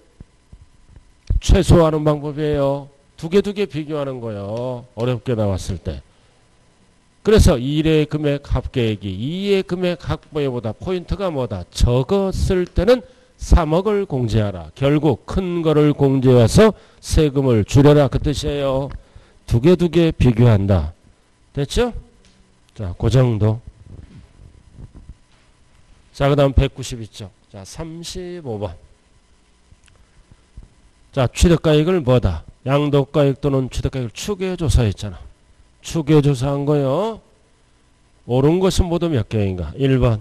최소화하는 방법이에요. 두 개 비교하는 거예요. 어렵게 나왔을 때. 그래서 1의 금액 합계액이 2의 금액 합계보다 포인트가 뭐다? 적었을 때는 3억을 공제하라. 결국 큰 거를 공제해서 세금을 줄여라. 그 뜻이에요. 두 개 비교한다. 됐죠? 자, 그 정도. 자, 그 다음 192쪽. 자, 35번. 자, 취득가액을 뭐다? 양도가액 또는 취득가액을 추계조사했잖아. 추계조사한 거요. 옳은 것은 모두 몇 개인가? 1번.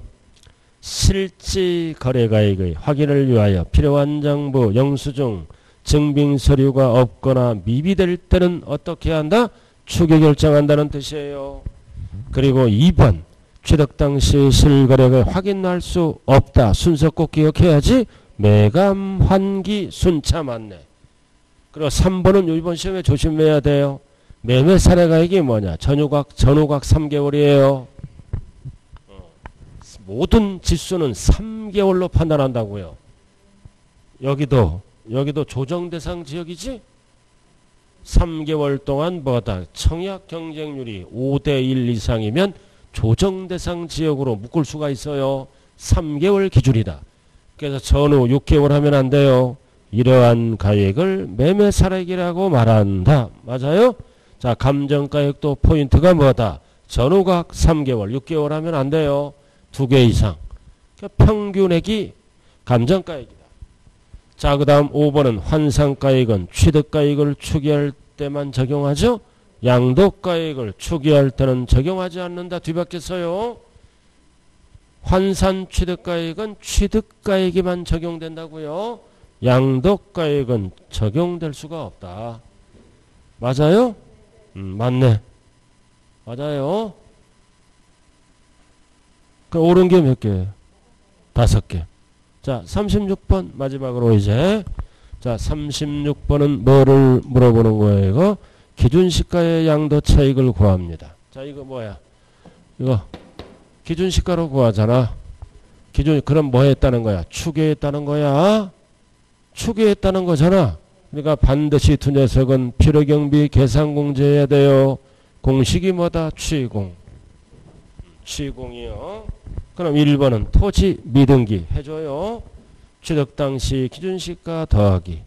실지거래가액의 확인을 위하여 필요한 정보, 영수증, 증빙서류가 없거나 미비될 때는 어떻게 한다? 추계 결정한다는 뜻이에요. 그리고 2번. 취득 당시 실거래가 확인할 수 없다. 순서 꼭 기억해야지. 매감, 환기, 순차 맞네. 그리고 3번은 이번 시험에 조심해야 돼요. 매매 사례가액이 뭐냐? 전후각 3개월이에요. 모든 지수는 3개월로 판단한다고요. 여기도 조정대상 지역이지? 3개월 동안 뭐다? 청약 경쟁률이 5대1 이상이면 조정대상 지역으로 묶을 수가 있어요. 3개월 기준이다. 그래서 전후 6개월 하면 안 돼요. 이러한 가액을 매매사례액이라고 말한다. 맞아요? 자, 감정가액도 포인트가 뭐다? 전후각 3개월, 6개월 하면 안 돼요. 2개 이상. 그러니까 평균액이 감정가액이다. 자, 그 다음 5번은 환산가액은 취득가액을 추계할 때만 적용하죠. 양도가액을 추계할 때는 적용하지 않는다. 뒤바뀌었어요. 환산 취득가액은 취득가액에만 적용된다고요. 양도가액은 적용될 수가 없다. 맞아요? 맞네. 맞아요. 그 옳은 게 몇 개예요? 5개. 자, 36번 마지막으로 이제. 자, 36번은 뭐를 물어보는 거예요? 이거 기준시가의 양도 차익을 구합니다. 자, 이거 뭐야? 이거 기준시가로 구하잖아. 그럼 뭐 했다는 거야? 추계했다는 거야. 추계했다는 거잖아. 그러니까 반드시 두 녀석은 필요경비 계산공제해야 돼요. 공식이 뭐다? 취공. 취공이요. 그럼 1번은 토지 미등기 해줘요. 취득 당시 기준시가 더하기.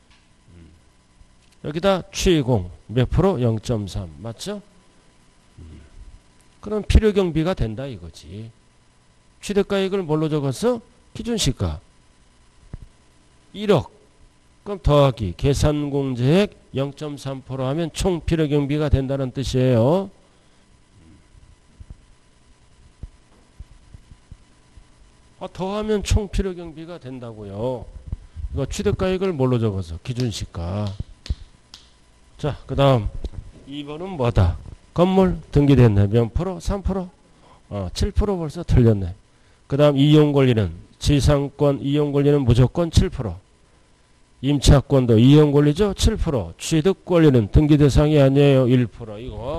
여기다 취공 몇 프로? 0.3 맞죠? 그럼 필요경비가 된다 이거지. 취득가액을 뭘로 적었어? 기준시가 1억. 그럼 더하기 계산공제액 0.3% 하면 총 필요경비가 된다는 뜻이에요. 더하면 총 필요경비가 된다고요. 이거 취득가액을 뭘로 적어서 기준시가. 자, 그 다음 2번은 뭐다? 건물 등기됐네. 몇 프로? 3%? 7% 벌써 틀렸네. 그 다음 이용권리는 지상권 이용권리는 무조건 7%. 임차권도 이용 권리죠. 7%. 취득 권리는 등기 대상이 아니에요. 1%.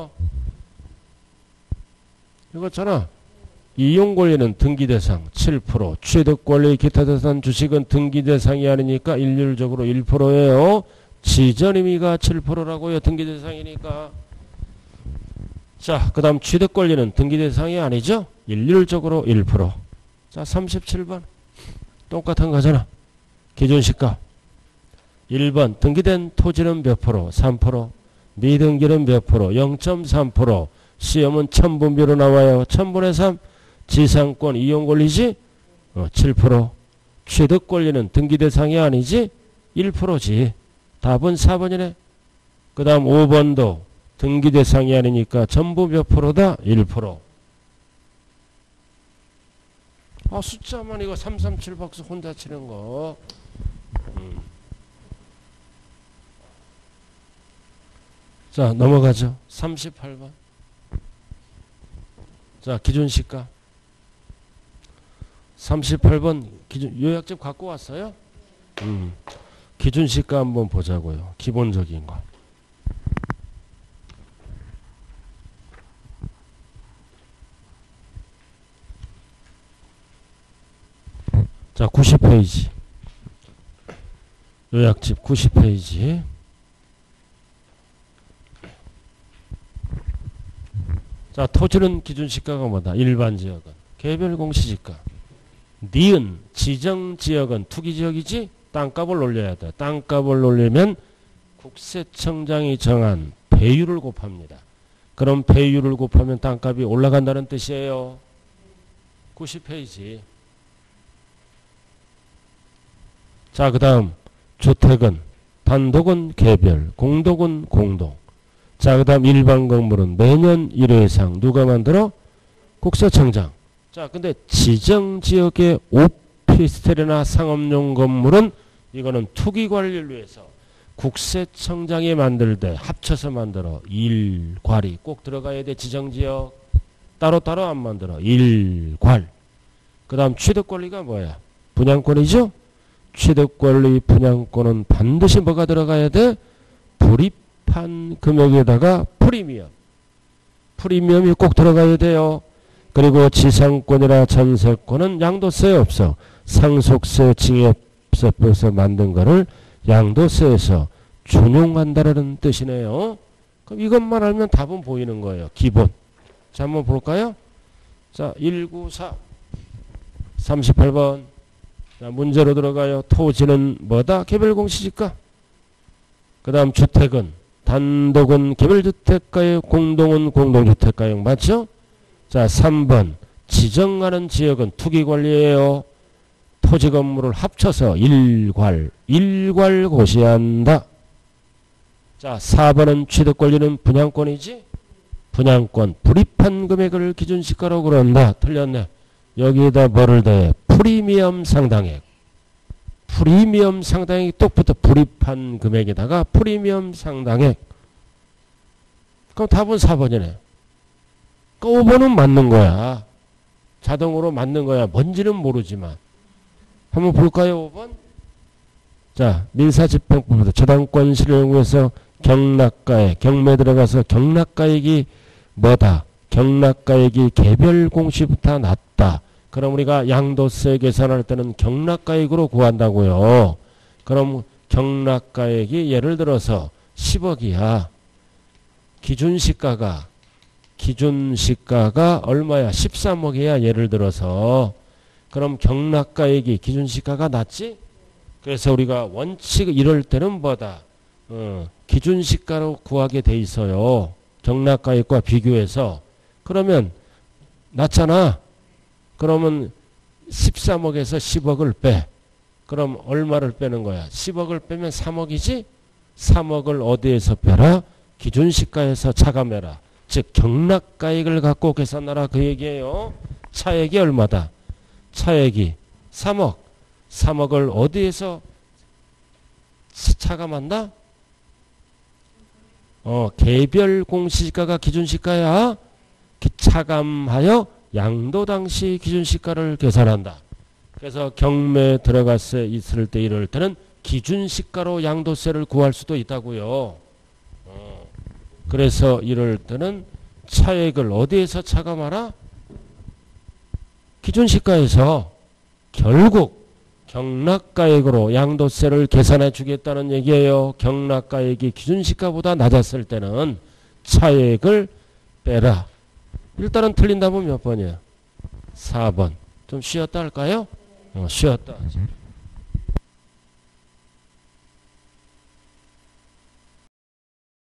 이거잖아. 이용 권리는 등기 대상 7%. 취득 권리 기타 자산 주식은 등기 대상이 아니니까 일률적으로 1%예요. 지전 의미가 7%라고요. 등기 대상이니까. 자, 그 다음 취득 권리는 등기 대상이 아니죠. 일률적으로 1%. 자, 37번. 똑같은 거잖아. 기준시가. 1번 등기된 토지는 몇 프로? 3%. 미등기는 몇 프로? 0.3%. 시험은 천분비로 나와요. 1000분의 3. 지상권 이용 권리지? 7%. 취득 권리는 등기 대상이 아니지? 1%지. 답은 4번이네. 그 다음 5번도 등기 대상이 아니니까 전부 몇 프로다? 1%. 아, 숫자만 이거 337 박스 혼자 치는 거. 자, 넘어가죠. 38번. 자, 기준시가. 38번 기준 요약집 갖고 왔어요? 기준시가 한번 보자고요. 기본적인 거. 자, 90페이지. 요약집 90페이지. 자, 토지는 기준시가가 뭐다? 일반 지역은. 개별 공시지가. 니은 지정 지역은 투기 지역이지? 땅값을 올려야 돼. 땅값을 올리면 국세청장이 정한 배율을 곱합니다. 그럼 배율을 곱하면 땅값이 올라간다는 뜻이에요. 90페이지. 자, 그 다음 주택은 단독은 개별, 공동은 공동. 자, 그 다음 일반 건물은 매년 1회 이상 누가 만들어? 국세청장. 자, 근데 지정지역의 오피스텔이나 상업용 건물은 이거는 투기 관리를 위해서 국세청장이 만들 때 합쳐서 만들어. 일괄이 꼭 들어가야 돼. 지정지역 따로따로 안 만들어. 일괄. 그 다음 취득권리가 뭐야? 분양권이죠? 취득권리 분양권은 반드시 뭐가 들어가야 돼? 불입한 금액에다가 프리미엄. 프리미엄이 꼭 들어가야 돼요. 그리고 지상권이나 전세권은 양도세 없어. 상속세 징역세법에서 만든 거를 양도세에서 준용한다라는 뜻이네요. 그럼 이것만 알면 답은 보이는 거예요. 기본. 자, 한번 볼까요? 자, 194 38번. 자, 문제로 들어가요. 토지는 뭐다? 개별공시지가. 그 다음 주택은 단독은 개별주택가용, 공동은 공동주택가용. 맞죠? 자, 3번 지정하는 지역은 투기관리예요. 토지 건물을 합쳐서 일괄 고시한다. 자, 4번은 취득권리는 분양권이지? 분양권 불입한 금액을 기준시가로 그런다. 틀렸네. 여기에다 뭐를 더해? 프리미엄 상당액. 프리미엄 상당액이 똑부터 불입한 금액에다가 프리미엄 상당액. 그럼 답은 4번이네. 그 5번은 맞는 거야. 자동으로 맞는 거야. 뭔지는 모르지만. 한번 볼까요? 5번. 자, 민사집행법에서 저당권 실용에서 경락가액, 경매 들어가서 경락가액이 뭐다? 경락가액이 개별 공시보다 낮다. 그럼 우리가 양도세 계산할 때는 경락가액으로 구한다고요. 그럼 경락가액이 예를 들어서 10억이야. 기준시가가 얼마야? 13억이야. 예를 들어서. 그럼 경락가액이 기준시가가 낮지? 그래서 우리가 원칙 이럴 때는 뭐다? 기준시가로 구하게 돼 있어요. 경락가액과 비교해서. 그러면 낮잖아. 그러면 13억에서 10억을 빼. 그럼 얼마를 빼는 거야? 10억을 빼면 3억이지? 3억을 어디에서 빼라? 기준시가에서 차감해라. 즉 경락가액을 갖고 계산하라 그 얘기예요. 차액이 얼마다? 차액이 3억. 3억을 어디에서 차감한다? 개별 공시지가가 기준시가야. 차감하여 양도 당시 기준시가를 계산한다. 그래서 경매 들어갔을 때 있을 때 이럴 때는 기준시가로 양도세를 구할 수도 있다고요. 그래서 이럴 때는 차액을 어디에서 차감하라? 기준시가에서 결국 경락가액으로 양도세를 계산해 주겠다는 얘기예요. 경락가액이 기준시가보다 낮았을 때는 차액을 빼라. 일단은 틀린 답은 몇 번이에요? 4번. 좀 쉬었다 할까요? 쉬었다 하지.